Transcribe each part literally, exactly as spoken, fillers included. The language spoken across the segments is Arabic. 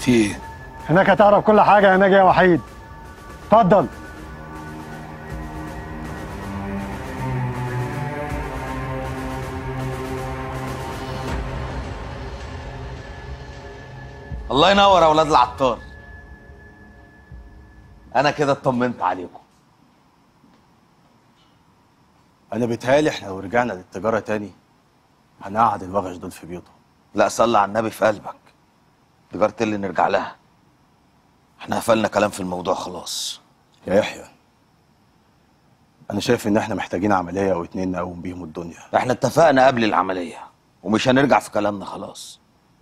في ايه؟ هناك هتعرف كل حاجه. هناك يا وحيد، اتفضل. الله ينور يا اولاد العطار. انا كده اطمنت عليكم. انا بيتهيألي احنا لو رجعنا للتجاره تاني هنقعد الوغش دول في بيوتهم. لا صلي على النبي في قلبك. تجاره اللي نرجع لها. احنا قفلنا كلام في الموضوع خلاص. يا يحيى، انا شايف ان احنا محتاجين عمليه او اتنين نقوم بيهم الدنيا. احنا اتفقنا قبل العمليه ومش هنرجع في كلامنا خلاص.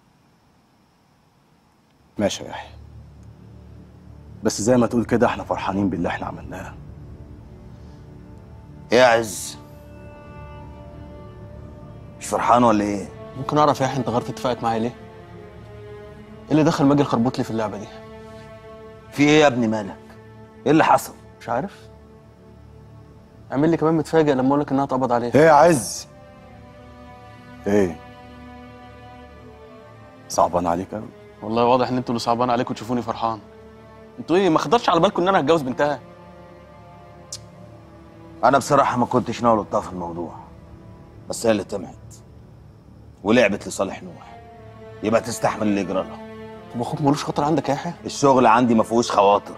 ماشي يا يحيى، بس زي ما تقول كده احنا فرحانين باللي احنا عملناه. ايه يا عز؟ مش فرحان ولا ايه؟ ممكن اعرف يا يحيى انت غيرت اتفاقك معايا ليه؟ ايه اللي دخل ماجي الخربوط لي في اللعبه دي؟ في ايه يا ابني مالك؟ ايه اللي حصل؟ مش عارف. اعمل لي كمان متفاجئ لما اقول لك انها اتقبض عليها. ايه يا عز؟ ايه؟ صعبان عليك قوي؟ والله واضح ان انتوا اللي صعبان عليكم تشوفوني فرحان. انتوا ايه ما خطرش على بالكم ان انا هتجوز بنتها؟ انا بصراحه ما كنتش ناوي اطلع في الموضوع، بس هي اللي طمعت ولعبت لصالح نوح، يبقى تستحمل اللي يجرى لها. طب اخوك ملوش خطر عندك يا يحيى؟ الشغل عندي ما فيهوش خواطر.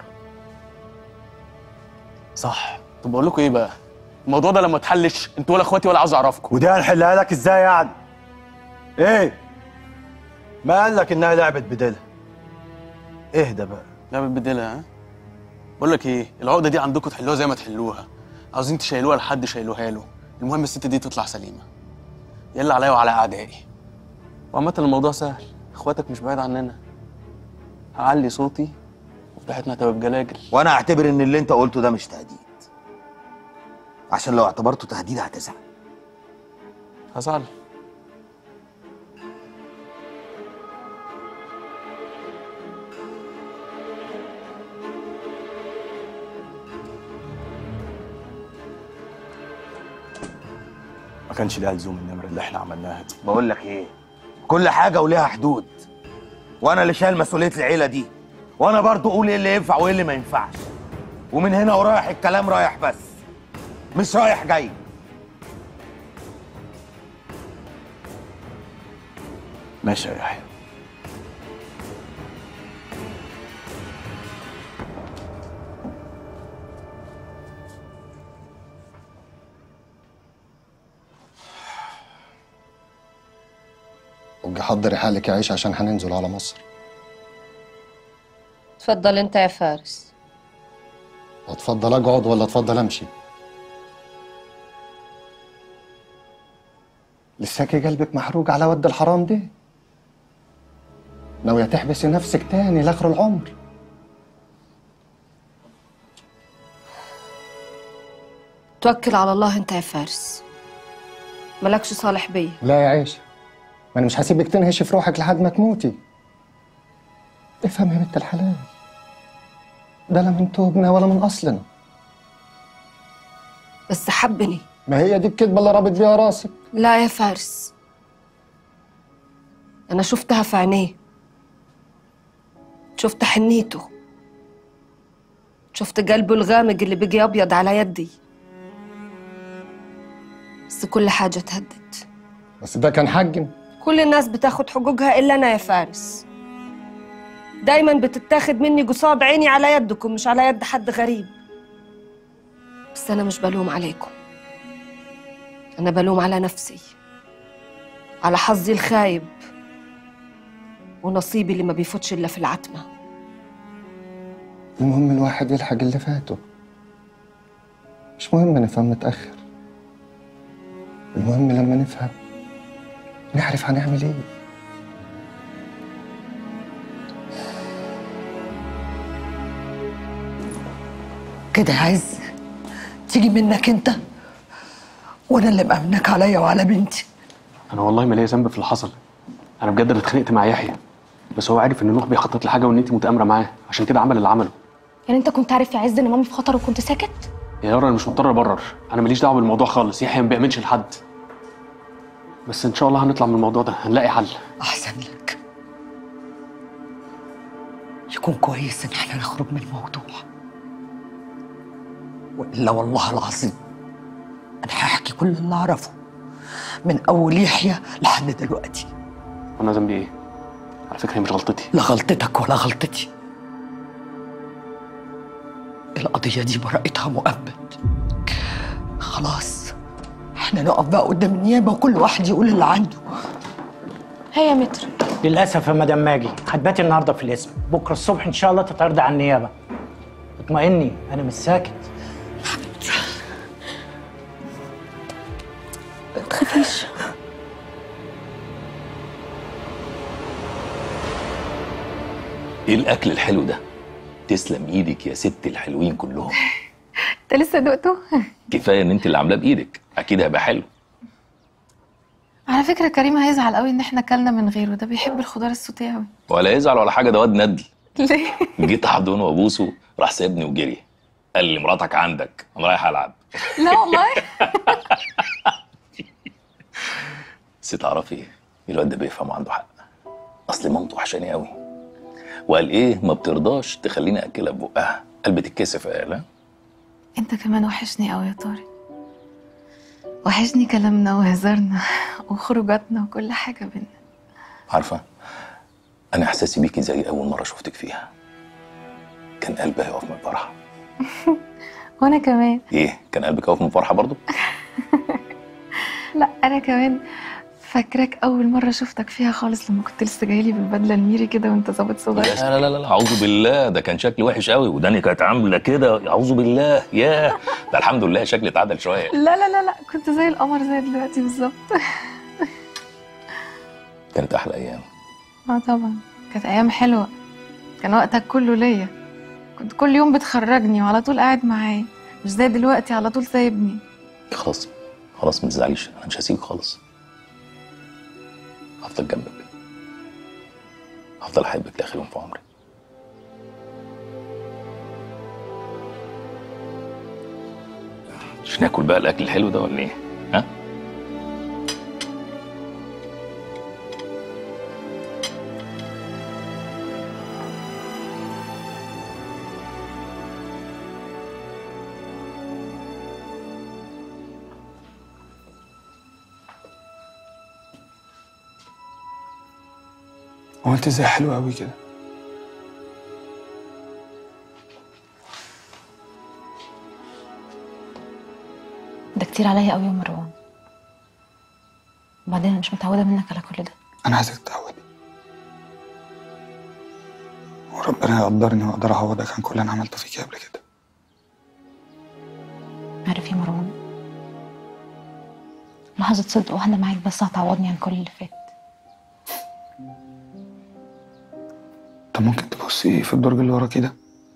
صح. طب بقول لكم ايه بقى؟ الموضوع ده لما اتحلش انتوا ولا اخواتي ولا عاوز اعرفكم. ودي هنحلها لك ازاي يعني؟ ايه؟ ما قال لك انها لعبه بديلها؟ اهدى بقى. لعبه بديلها ها؟ بقول لك ايه، العقده دي عندكم تحلوها زي ما تحلوها. عاوزين تشيلوها لحد شيلوها له، المهم الست دي تطلع سليمه. يلا عليا وعلى اعدائي. وعامة الموضوع سهل، اخواتك مش بعيد عننا. هعلي صوتي وفتحتنا هتبقى بجلاجل. وانا اعتبر ان اللي انت قلته ده مش تهديد، عشان لو اعتبرته تهديد هتزعل. هزعل. ما كانش ليها لزوم النمره اللي احنا عملناها دي. بقول لك ايه، كل حاجه وليها حدود، وانا اللي شايل مسؤوليه العيله دي، وانا برضو اقول ايه اللي ينفع وايه اللي ما ينفعش. ومن هنا ورايح الكلام رايح بس، مش رايح جاي. ماشي يا يحيى. وجي حضري حالك يا عيش عشان هننزل على مصر. اتفضل انت يا فارس. اتفضل اقعد ولا اتفضل امشي؟ لساكي قلبك محروق على ود الحرام دي؟ ناوية تحبسي نفسك تاني لاخر العمر؟ توكل على الله انت يا فارس، مالكش صالح بيا. لا يا عيش، ما انا مش هسيبك تنهشي في روحك لحد ما تموتي. افهم يا بنت الحلال، ده لا من توبنا ولا من اصلنا. بس حبني. ما هي دي الكدبه اللي رابط بيها راسك. لا يا فارس، انا شفتها في عينيه، شفت حنيته، شفت قلبه الغامق اللي بقي ابيض على يدي، بس كل حاجه اتهدت. بس ده كان حقنا. كل الناس بتاخد حقوقها الا انا يا فارس. دايما بتتاخد مني قصاد عيني على يدكم مش على يد حد غريب. بس انا مش بلوم عليكم، انا بلوم على نفسي، على حظي الخايب ونصيبي اللي ما بيفوتش الا في العتمه. المهم الواحد يلحق اللي فاته، مش مهم نفهم متأخر. المهم لما نفهم نعرف هنعمل ايه. كده يا عز تيجي منك انت وانا اللي مأمنك عليا وعلى بنتي. انا والله ما ليا ذنب في اللي حصل. انا بجد اللي اتخانقت مع يحيى، بس هو عارف ان نوح بيخطط لحاجه وان انت متآمره معاه، عشان كده عمل اللي عمله. يعني انت كنت عارف يا عز ان مامي في خطر وكنت ساكت؟ يا يارا انا مش مضطر ابرر، انا ماليش دعوه بالموضوع خالص. يحيى ما بيأمنش لحد، بس ان شاء الله هنطلع من الموضوع ده، هنلاقي حل. احسن لك. يكون كويس ان احنا نخرج من الموضوع، والا والله العظيم انا هحكي كل اللي اعرفه من اول يحيى لحد دلوقتي. وانا ذنبي ايه؟ على فكره هي مش غلطتي. لا غلطتك ولا غلطتي، القضيه دي براءتها مؤبد. خلاص احنا نقف بقى قدام النيابه وكل واحد يقول اللي عنده. هي يا متر. للاسف يا مدام ماجي هتباتي النهارده في القسم، بكره الصبح ان شاء الله تتعرضي على النيابه. اطمئني انا مش ساكت. ما تخافيش. ايه الاكل الحلو ده؟ تسلم ايدك يا ست الحلوين كلهم. انت لسه دقته؟ كفايه ان انت اللي عاملاه بايدك، اكيد هيبقى حلو. على فكره كريم هيزعل قوي ان احنا اكلنا من غيره، ده بيحب الخضار السوتيه قوي. ولا يزعل ولا حاجه، ده واد ندل. ليه؟ جيت احضنه وابوسه راح سايبني وجري، قال لي مراتك عندك، انا رايح العب. لا والله. بس تعرفي ايه؟ الواد ده بيفهم وعنده حق. اصل مامته وحشاني قوي، وقال ايه ما بترضاش تخليني اكلها ببقها، قلبي تتكسف قال. ها انت كمان وحشني قوي يا طارق، وحشني كلامنا وهزارنا وخروجاتنا وكل حاجه بينا. عارفه انا احساسي بيكي زي اول مره شفتك فيها، كان قلبي هيقف من الفرحه. وانا كمان. ايه كان قلبك هيقف من الفرحه برضو؟ لا انا كمان فاكراك اول مره شفتك فيها خالص، لما كنت لسه جايلي بالبدله الميري كده وانت ظابط صغير. لا لا لا لا اعوذ بالله، ده كان شكلي وحش قوي وداني كانت عامله كده، اعوذ بالله. ياه ده الحمد لله شكلي اتعدل شويه. لا لا لا لا كنت زي القمر زي دلوقتي بالظبط. كانت احلى ايام. اه طبعا كانت ايام حلوه، كان وقتك كله ليا، كنت كل يوم بتخرجني وعلى طول قاعد معايا، مش زي دلوقتي على طول سايبني. خلاص خلاص ما تزعليش، انا مش هسيبك خالص، هفضل جنبك، هفضل احبك لاخر يوم في عمري. مش ناكل بقى الاكل الحلو ده ولا ايه؟ ها؟ هو انت ازاي حلوه قوي كده؟ ده كتير عليا قوي يا مروان، وبعدين انا مش متعوده منك على كل ده. انا عايزك تتعودي، وربنا يقدرني واقدر اعوضك عن كل اللي انا عملته فيكي قبل كده. عارف يا مروان، لحظه صدق واحده معاك بس هتعوضني عن كل اللي فات. طب ممكن تبصي في الدرج اللي ورا كده؟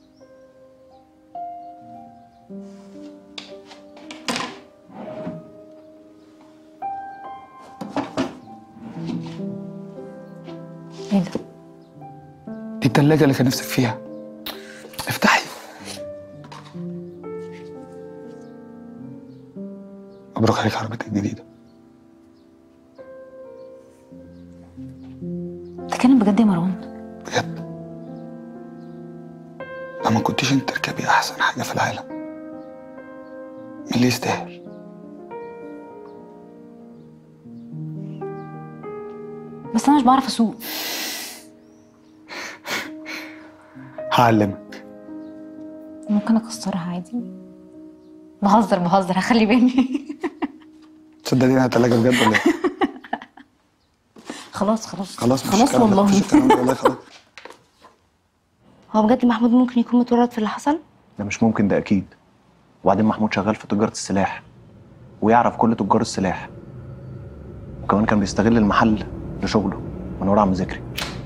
ايه ده؟ دي التلاجة اللي كان نفسك فيها، افتحي. مبروك عليك عربيتك الجديدة. بتتكلم بجد يا مروان؟ بجد، لو ما كنتيش انت تركبي احسن حاجة في العالم، مين اللي يستاهل؟ بس انا مش بعرف اسوق. هعلمك. ممكن اكسرها عادي؟ بهزر بهزر هخلي بالي. تصدقني انا التلاجة بجد ولا ايه؟ خلاص خلاص خلاص خلاص والله. والله خلاص. هو بجد محمود ممكن يكون متورط في اللي حصل؟ ده مش ممكن، ده اكيد. وبعدين محمود شغال في تجارة السلاح ويعرف كل تجار السلاح، وكمان كان بيستغل المحل لشغله من ورا عم ذكري.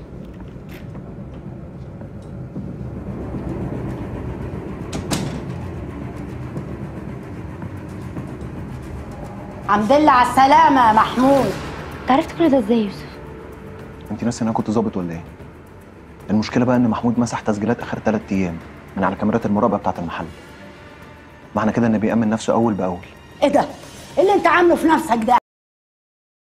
الحمد لله على السلامة يا محمود. انت عرفت كل ده ازاي يا يوسف؟ انت ناسي ان انا كنت ظابط ولا ايه؟ المشكله بقى ان محمود مسح تسجيلات اخر ثلاث ايام من على كاميرات المراقبه بتاعه المحل. معنى كده انه بيأمن نفسه اول باول. ايه ده؟ ايه اللي انت عامله في نفسك ده؟